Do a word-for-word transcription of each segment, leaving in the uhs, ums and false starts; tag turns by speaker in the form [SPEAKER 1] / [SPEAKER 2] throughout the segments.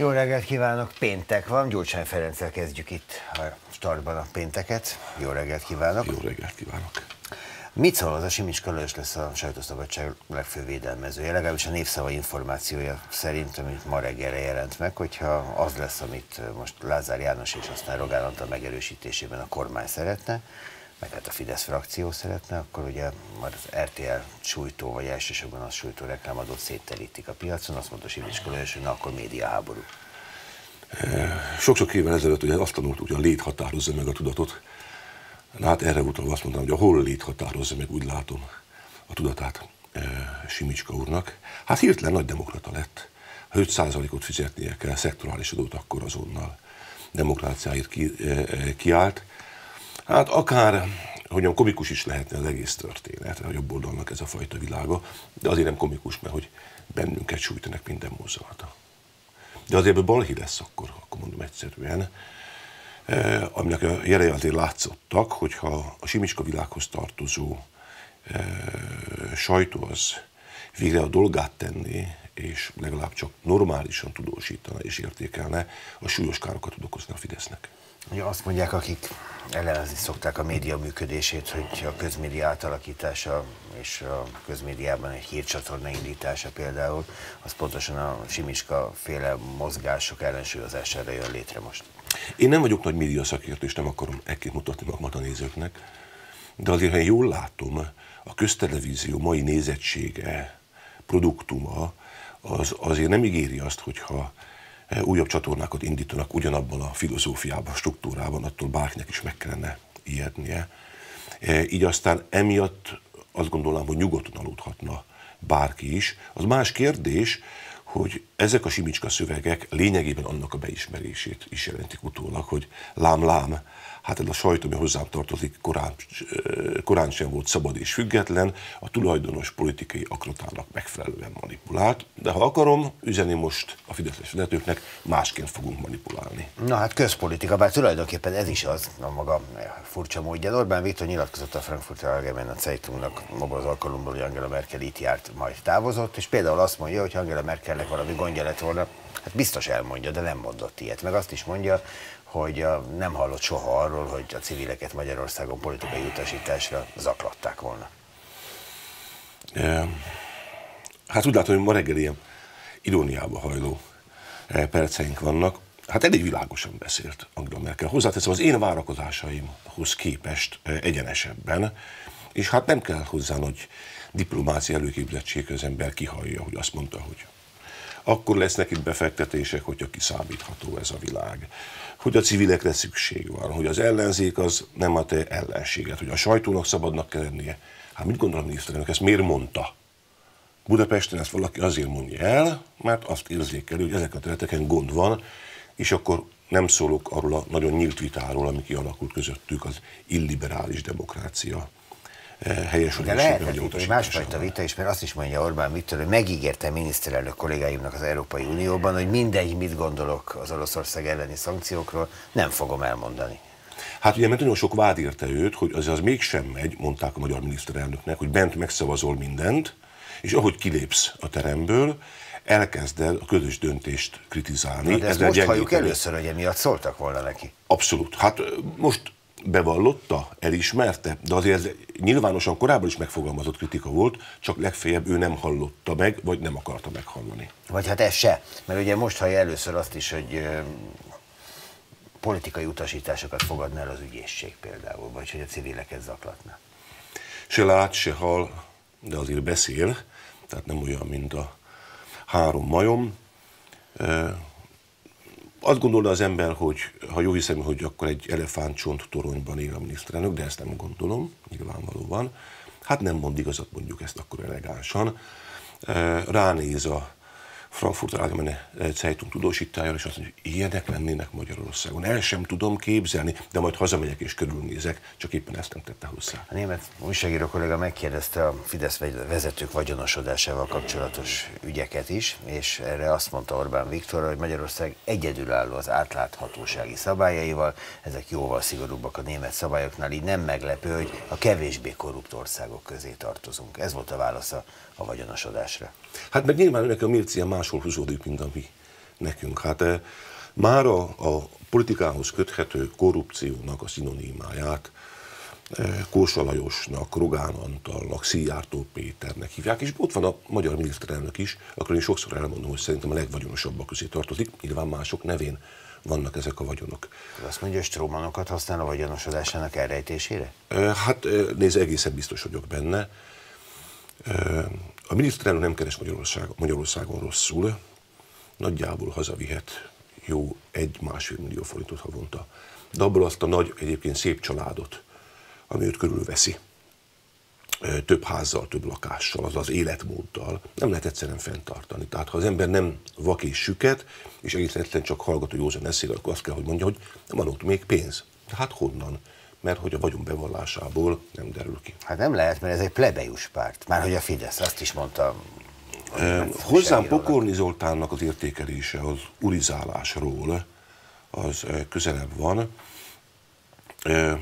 [SPEAKER 1] Jó reggelt kívánok, péntek van, Gyurcsány Ferenccel kezdjük itt a startban a pénteket. Jó reggelt kívánok.
[SPEAKER 2] Jó reggelt kívánok.
[SPEAKER 1] Mit szól az, a Simicska Lajos lesz a sajtószabadság legfőbb védelmezője, legalábbis a Népszava információja szerint, amit ma reggelre jelent meg, hogyha az lesz, amit most Lázár János és aztán Rogán Antal megerősítésében a kormány szeretne, meg hát a Fidesz frakció szeretne, akkor ugye már az er té el sújtó, vagy elsősorban az sújtó reklámadót szétterítik a piacon, azt mondta Simicska Lajos, hogy na akkor médiaháború.
[SPEAKER 2] Sok-sok évvel ezelőtt ugye azt tanultuk, hogy a lét határozza meg a tudatot. Na hát erre utalva azt mondtam, hogy a hol lét határozza meg, úgy látom, a tudatát e, Simicska úrnak. Hát hirtelen nagy demokrata lett. Ha öt százalékot fizetnie kell, szektorális adót, akkor azonnal demokráciáért ki, e, kiállt. Hát akár, hogyan komikus is lehetne az egész történet, a jobb oldalnak ez a fajta világa, de azért nem komikus, mert hogy bennünket sújtanak minden mozzanata. De azért ebből balhé lesz akkor, akkor mondom egyszerűen, eh, aminek a jelei azért látszottak, hogyha a Simicska világhoz tartozó eh, sajtó az végre a dolgát tenné, és legalább csak normálisan tudósítana és értékelne, a súlyos károkat tud okozni a Fidesznek.
[SPEAKER 1] Ugye azt mondják, akik ellenezni szokták a média működését, hogy a közmédia átalakítása és a közmédiában egy hírcsatorna indítása például, az pontosan a Simicska féle mozgások ellensúlyozására jön létre most.
[SPEAKER 2] Én nem vagyok nagy média szakértő, és nem akarom ekként mutatni magamat a nézőknek, de azért, ha jól látom, a köztelevízió mai nézettsége, produktuma, az azért nem ígéri azt, hogyha újabb csatornákat indítanak ugyanabban a filozófiában, struktúrában, attól bárkinek is meg kellene ijednie. Így aztán emiatt azt gondolom, hogy nyugodtan aludhatna bárki is. Az más kérdés, hogy ezek a Simicska szövegek lényegében annak a beismerését is jelentik utólag, hogy lám-lám, hát ez a sajtó, ami hozzám tartozik, korán, korán sem volt szabad és független, a tulajdonos politikai akrotának megfelelően manipulált, de ha akarom, üzeni most a fideszes vezetőknek, másként fogunk manipulálni.
[SPEAKER 1] Na hát közpolitika, bár tulajdonképpen ez is az, a maga furcsa módja. Orbán Viktor nyilatkozott a Frankfurter Allgemeine Zeitungnak abban az alkalomból, hogy Angela Merkel itt járt, majd távozott, és például azt mondja, hogy Angela Merkelnek valami gondja lett volna, hát biztos elmondja, de nem mondott ilyet. Meg azt is mondja, hogy nem hallott soha arról, hogy a civileket Magyarországon politikai utasításra zaklatták volna.
[SPEAKER 2] Hát úgy látom, hogy ma reggel ilyen iróniába hajló perceink vannak. Hát elég világosan beszélt Angela Merkel. Hozzáteszem, az én várakozásaimhoz képest egyenesebben, és hát nem kell hozzá nagy diplomácia előképzettség, az ember kihallja, hogy azt mondta, hogy akkor lesznek itt befektetések, hogyha kiszámítható ez a világ. Hogy a civilekre szükség van, hogy az ellenzék az nem a te ellenséget, hogy a sajtónak szabadnak kell lennie. Hát mit gondol a miniszterelnök, ezt miért mondta? Budapesten ezt valaki azért mondja el, mert azt érzékeli, hogy ezeken a területeken gond van, és akkor nem szólok arról a nagyon nyílt vitáról, ami kialakult közöttük, az illiberális demokrácia helyes.
[SPEAKER 1] De lehetett itt egy másfajta vita is, mert azt is mondja Orbán Viktor, hogy megígérte miniszterelnök kollégáimnak az Európai Unióban, hogy mindegy, mit gondolok az Oroszország elleni szankciókról, nem fogom elmondani.
[SPEAKER 2] Hát ugye, mert nagyon sok vád érte őt, hogy az az mégsem megy, mondták a magyar miniszterelnöknek, hogy bent megszavazol mindent, és ahogy kilépsz a teremből, elkezded a közös döntést kritizálni.
[SPEAKER 1] Na, de ezt most halljuk először, hogy emiatt szóltak volna neki.
[SPEAKER 2] Abszolút. Hát most bevallotta, elismerte, de azért nyilvánosan korábban is megfogalmazott kritika volt, csak legfeljebb ő nem hallotta meg, vagy nem akarta meghallani.
[SPEAKER 1] Vagy hát ez se, mert ugye most hallja először azt is, hogy ö, politikai utasításokat fogadna el az ügyészség például, vagy hogy a civileket zaklatna.
[SPEAKER 2] Se lát, se hall, de azért beszél, tehát nem olyan, mint a három majom. Azt gondolna az ember, hogy ha jó hiszem, hogy akkor egy elefántcsont toronyban él a miniszterelnök, de ezt nem gondolom, nyilvánvalóan. Hát nem mond igazat, mondjuk ezt akkor elegánsan. Ránéz a Frankfurter Allgemeine Zeitung tudósítájára, és azt mondja, hogy ilyenek lennének Magyarországon. El sem tudom képzelni, de majd hazamegyek és körülnézek, csak éppen ezt nem tette hozzá.
[SPEAKER 1] A német újságíró kolléga megkérdezte a Fidesz vezetők vagyonosodásával kapcsolatos ügyeket is, és erre azt mondta Orbán Viktor, hogy Magyarország egyedülálló az átláthatósági szabályaival, ezek jóval szigorúbbak a német szabályoknál, így nem meglepő, hogy a kevésbé korrupt országok közé tartozunk. Ez volt a válasza a vagyonosodásra.
[SPEAKER 2] Hát meg nyilván önnek a mércéje máshol húzódik, mint a mi nekünk. Hát már a, a politikához köthető korrupciónak a szinonimáját Kósa Lajosnak, Rogán Antalnak, Szijjártó Péternek hívják, és ott van a magyar miniszterelnök is, akkor én sokszor elmondom, hogy szerintem a legvagyonosabbak közé tartozik, nyilván mások nevén vannak ezek a vagyonok.
[SPEAKER 1] Azt mondja, hogy strómanokat használ a vagyonosodásának elrejtésére?
[SPEAKER 2] Hát nézd, egészen biztos vagyok benne. A miniszterelnök nem keres Magyarország, Magyarországon rosszul, nagyjából hazavihet jó egy-másfél millió forintot havonta. De abból azt a nagy, egyébként szép családot, ami őt körülveszi, több házzal, több lakással, az az életmóddal nem lehet egyszerűen fenntartani. Tehát ha az ember nem vak és süket, és egész egyszerűen csak hallgató józan eszével, akkor azt kell, hogy mondja, hogy van ott még pénz. De hát honnan? Mert hogy a vagyon bevallásából nem derül ki.
[SPEAKER 1] Hát nem lehet, mert ez egy plebejus párt. Már hogy a Fidesz, azt is mondta.
[SPEAKER 2] E, hozzám Pokorni Zoltánnak az értékelése az urizálásról, az közelebb van. E,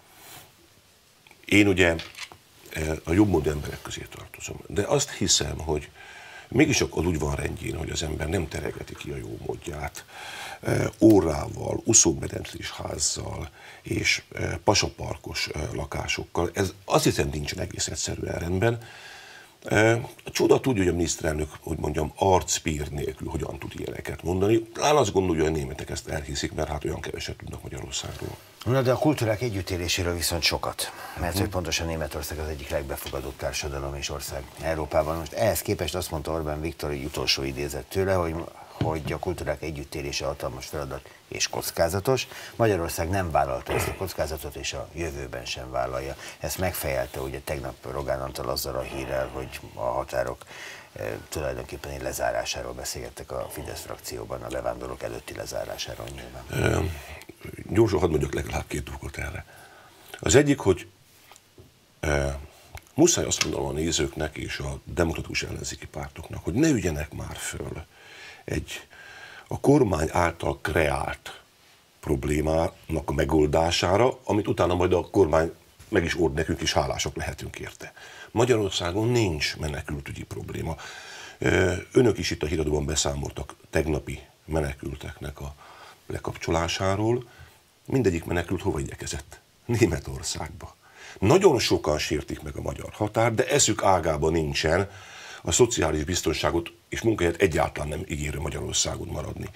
[SPEAKER 2] én ugye a jobbmódú emberek közé tartozom, de azt hiszem, hogy mégis az úgy van rendjén, hogy az ember nem teregeti ki a jó módját, órával, úszómedencés házzal és pasaparkos lakásokkal. Ez azt hiszem nincsen egész egyszerűen rendben. A csoda tudja, hogy a miniszterelnök, hogy mondjam, arcpír nélkül hogyan tud ilyeneket mondani. Talán azt gondolja, hogy a németek ezt elhiszik, mert hát olyan keveset tudnak Magyarországról.
[SPEAKER 1] Na, de a kultúrák együttéléséről viszont sokat, mert hogy pontosan Németország az egyik legbefogadóbb társadalom és ország Európában. Most ehhez képest azt mondta Orbán Viktor, hogy utolsó idézet tőle, hogy, hogy a kultúrák együttélése hatalmas feladat és kockázatos. Magyarország nem vállalta ezt a kockázatot, és a jövőben sem vállalja. Ezt megfejelte ugye tegnap Rogán Antal azzal a hírrel, hogy a határok e, tulajdonképpen egy lezárásáról beszélgettek a Fidesz frakcióban, a bevándorlók előtti lezárásáról nyilván.
[SPEAKER 2] E, gyorsan hadd mondjak legalább két dolgot erre. Az egyik, hogy e, muszáj azt mondanom a nézőknek és a demokratikus ellenzéki pártoknak, hogy ne ügyenek már föl egy a kormány által kreált problémának a megoldására, amit utána majd a kormány meg is old nekünk, és hálások lehetünk érte. Magyarországon nincs menekültügyi probléma. Önök is itt a híradóban beszámoltak tegnapi menekülteknek a lekapcsolásáról. Mindegyik menekült hova igyekezett? Németországba. Nagyon sokan sértik meg a magyar határ, de eszük ágában nincsen a szociális biztonságot és munkahelyet egyáltalán nem ígérő Magyarországon maradni.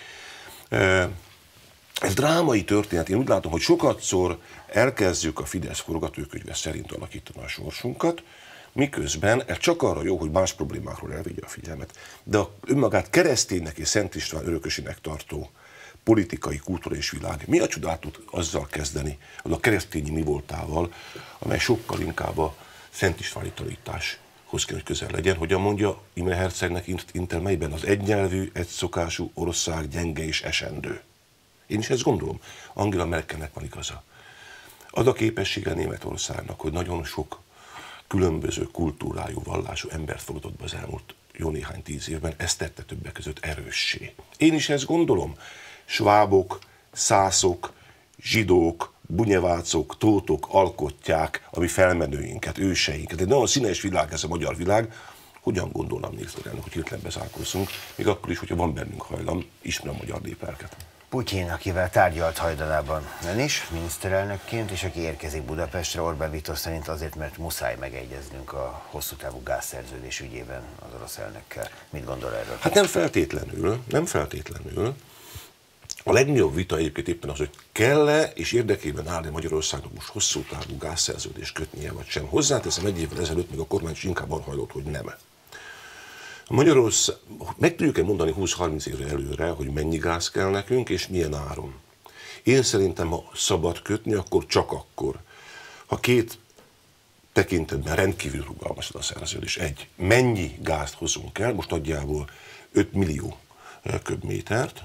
[SPEAKER 2] Ez drámai történet. Én úgy látom, hogy sokatszor elkezdjük a Fidesz forgatókönyve szerint alakítani a sorsunkat, miközben ez csak arra jó, hogy más problémákról elvigye a figyelmet. De a önmagát kereszténynek és Szent István örökösének tartó politikai, kultúra és világ mi a csodát tud azzal kezdeni, az a keresztényi mi voltával, amely sokkal inkább a Szent Istváni tanítás hoz kell, hogy közel legyen, hogyan mondja Imre Hercegnek Intel, melyben az egynyelvű, egyszokású ország gyenge és esendő. Én is ezt gondolom. Angela Merkelnek van igaza. Az a képessége Németországnak, hogy nagyon sok különböző kultúrájú, vallású embert fogadott be az elmúlt jó néhány tíz évben, ezt tette többek között erőssé. Én is ezt gondolom. Svábok, szászok, zsidók, bunyevácok, tótok alkotják a mi felmenőinket, őseinket. Egy nagyon színes világ ez a magyar világ. Hogyan gondolnám miniszterelnök, hogy hirtelen bezárkózzunk, még akkor is, hogyha van bennünk hajlam, ismerem a magyar népelket.
[SPEAKER 1] Putyin, akivel tárgyalt hajdanában ön is, miniszterelnökként, és aki érkezik Budapestre, Orbán Viktor szerint azért, mert muszáj megegyeznünk a hosszú távú gázszerződés ügyében az orosz elnökkel. Mit gondol erről?
[SPEAKER 2] Hát nem feltétlenül, nem feltétlenül. A legnagyobb vita egyébként éppen az, hogy kell-e és érdekében állni Magyarországnak most hosszú távú gázszerződést kötnie, vagy sem. Hozzáteszem, egy évvel ezelőtt még a kormány is inkább arra hajlott, hogy nem. Magyarország, meg tudjuk-e mondani húsz-harminc évre előre, hogy mennyi gáz kell nekünk, és milyen áron? Én szerintem, ha szabad kötni, akkor csak akkor, ha két tekintetben rendkívül rugalmas a szerződés. Egy, mennyi gázt hozunk el, most nagyjából öt millió köbmétert,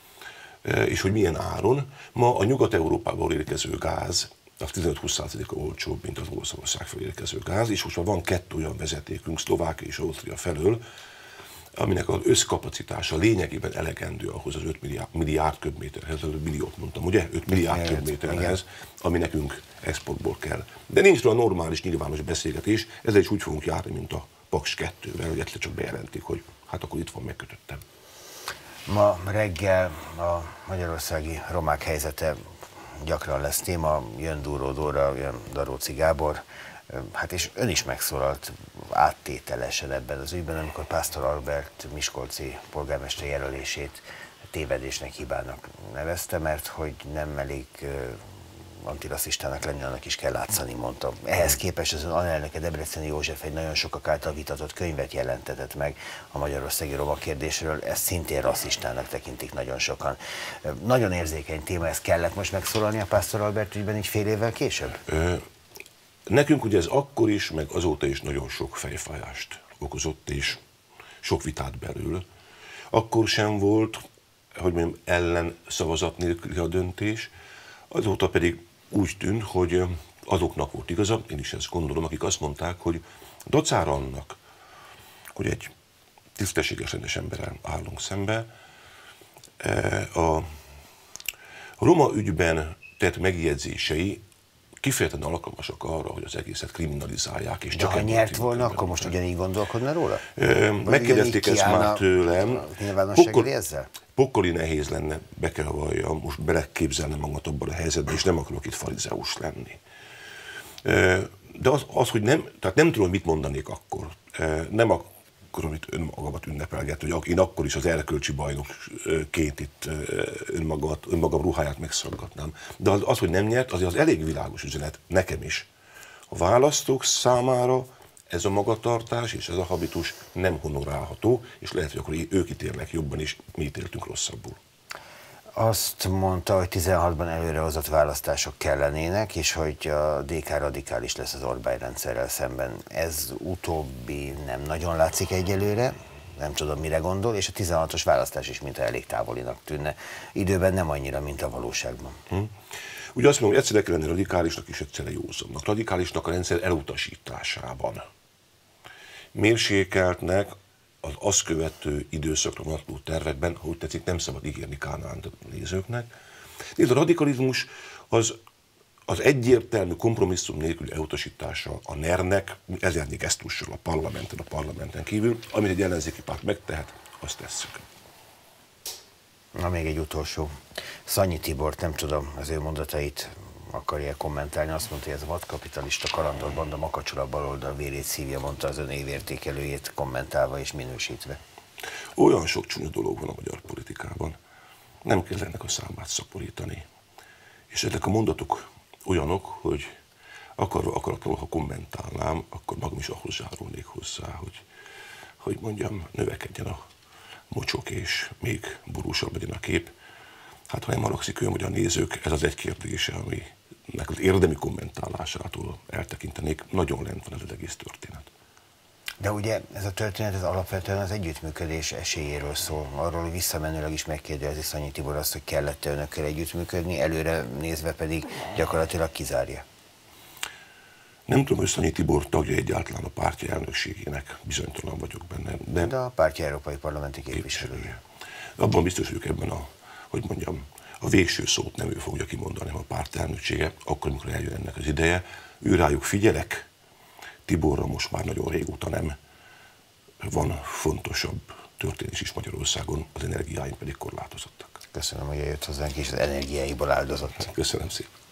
[SPEAKER 2] és hogy milyen áron. Ma a Nyugat-Európából érkező gáz az tizenöt-húsz százaléka olcsóbb, mint az Oroszország felé érkező gáz, és most már van kettő olyan vezetékünk, Szlovákia és Ausztria felől, aminek az összkapacitása lényegében elegendő ahhoz az öt milliárd, milliárd köbméterhez, az öt milliót mondtam, ugye? öt milliárd köbméterhez, ami nekünk exportból kell. De nincs rá normális, nyilvános beszélgetés, ezzel is úgy fogunk járni, mint a Paks kettővel, hogy egyszer csak bejelentik, hogy hát akkor itt van, megkötöttem.
[SPEAKER 1] Ma reggel a magyarországi romák helyzete gyakran lesz téma, jön Dúró Dóra, jön Daróczi Gábor, hát és ön is megszólalt áttételesen ebben az ügyben, amikor Pásztor Albert miskolci polgármester jelölését tévedésnek, hibának nevezte, mert hogy nem elég antirasszistának lenni, annak is kell látszani, mondta. Ehhez képest az ön alelnöke Debreceni József egy nagyon sokak által vitatott könyvet jelentetett meg a magyarországi roma kérdésről, ezt szintén rasszistának tekintik nagyon sokan. Nagyon érzékeny téma, ez kellett most megszólalni a Pásztor Albert ügyben így fél évvel később?
[SPEAKER 2] Nekünk ugye ez akkor is, meg azóta is nagyon sok fejfájást okozott, és sok vitát belül. Akkor sem volt, hogy mondjam, ellen szavazat nélküli a döntés, azóta pedig úgy tűnt, hogy azoknak volt igaza, én is ezt gondolom, akik azt mondták, hogy dacára annak, hogy egy tisztességes, rendes emberrel állunk szembe, a roma ügyben tett megjegyzései kifejezetten alkalmasak arra, hogy az egészet kriminalizálják. És
[SPEAKER 1] de
[SPEAKER 2] csak
[SPEAKER 1] ha nyert volna, akkor most ugyanígy gondolkodna róla?
[SPEAKER 2] Megkérdezték ezt már tőlem.
[SPEAKER 1] Pokol, ezzel?
[SPEAKER 2] Pokoli nehéz lenne, be kell valljam, most beleképzelnem magamat abban a helyzetben, és nem akarok itt farizeus lenni. De az, az, hogy nem, tehát nem tudom, mit mondanék akkor. Nem akarom itt önmagamat ünnepelgetni, hogy én akkor is az erkölcsi bajnokként itt önmagamat, önmagam ruháját megszaggatnám. De az, az, hogy nem nyert, azért az elég világos üzenet nekem is. A választók számára ez a magatartás és ez a habitus nem honorálható, és lehet, hogy akkor ők ítélnek jobban, és mi ítéltünk rosszabbul.
[SPEAKER 1] Azt mondta, hogy tizenhatban előrehozott választások kellenének, és hogy a dé ká radikális lesz az Orbán rendszerrel szemben. Ez utóbbi nem nagyon látszik egyelőre, nem tudom, mire gondol, és a tizenhatos választás is mintha elég távolinak tűnne. Időben nem annyira, mint a valóságban. Hm.
[SPEAKER 2] Ugye azt mondom, hogy egyszerre kell lenni radikálisnak és egyszerre józannak. Radikálisnak a rendszer elutasításában. Mérsékeltnek az azt követő időszakra vonatkozó tervekben, ha úgy tetszik, nem szabad ígérni Kánaánt a nézőknek. Nézd, a radikalizmus az, az egyértelmű kompromisszum nélküli elutasítása a nernek, ezernyi gesztussal a parlamenten, a parlamenten kívül, amit egy ellenzéki párt megtehet, azt tesszük.
[SPEAKER 1] Na, még egy utolsó. Szanyi Tibor, nem tudom, az ő mondatait akarja kommentálni, azt mondta, hogy ez a vadkapitalista kalandor banda makacsora baloldal vérét szívja, mondta az ön évértékelőjét kommentálva és minősítve.
[SPEAKER 2] Olyan sok csúnya dolog van a magyar politikában, nem kell ennek a számát szaporítani. És ezek a mondatok olyanok, hogy akarva akaratlanul, ha kommentálnám, akkor magam is ahhoz zárulnék hozzá, hogy, hogy mondjam, növekedjen a mocsok és még borúsabb legyen a kép. Hát ha nem haragszik ő, hogy a nézők, ez az egy kérdése, aminek az érdemi kommentálásától eltekintenék, nagyon lent van ez az egész történet.
[SPEAKER 1] De ugye ez a történet ez alapvetően az együttműködés esélyéről szól. Arról, hogy visszamenőleg is megkérdezi Szanyi Tibor azt, hogy kellett-e önökkel együttműködni, előre nézve pedig gyakorlatilag kizárja.
[SPEAKER 2] Nem tudom, hogy Szanyi Tibor tagja egyáltalán a pártja elnökségének, bizonytalan vagyok benne. De,
[SPEAKER 1] de a pártja európai parlamenti képviselője.
[SPEAKER 2] Abban biztos vagyok ebben a, hogy mondjam, a végső szót nem ő fogja kimondani, hanem a párt elnöksége, akkor, amikor eljön ennek az ideje. Ő rájuk figyelek, Tiborra most már nagyon régóta nem. Van fontosabb történés is Magyarországon, az energiáink pedig korlátozottak.
[SPEAKER 1] Köszönöm, hogy eljött hozzánk, és az energiáiból áldozott.
[SPEAKER 2] Köszönöm szépen.